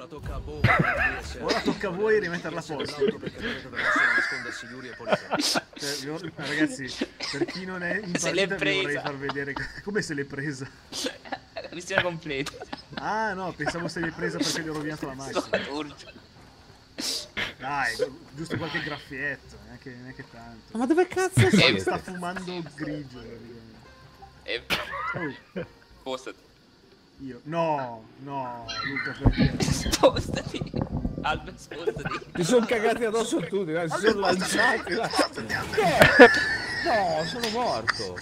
tocca a Boh riesce Ora tocca a voi rimetterla a posto. perché dovete dover nascondersi Yuri e Polito. Cioè, ragazzi, per chi non è in Se l'è partita vi vorrei presa. far vedere come se l'è presa. La missione completa. Ah no, pensavo se l'hai presa perché gli ho rovinato la macchina. Dai, giusto qualche graffietto, neanche tanto. Ma dove cazzo sei? Sta fumando grigio, praticamente. Spostati. Io. No, Luca, perché? Spostati. Albert, spostati. Ti sono cagati addosso tutti, si sono lanciati. Che? No, sono morto.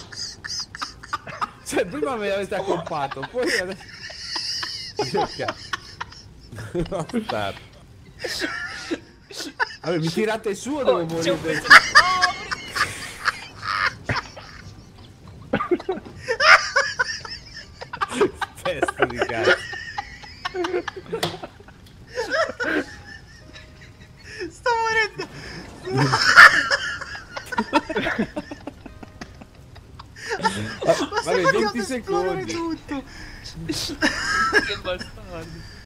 Cioè, prima me l'avete accoppato, poi adesso... Aspettate. Vabbè, mi tirate su o devo morire? Testa di cazzo. Sto morendo. Vabbè, 20 secondi. Tutto. Che bastardo.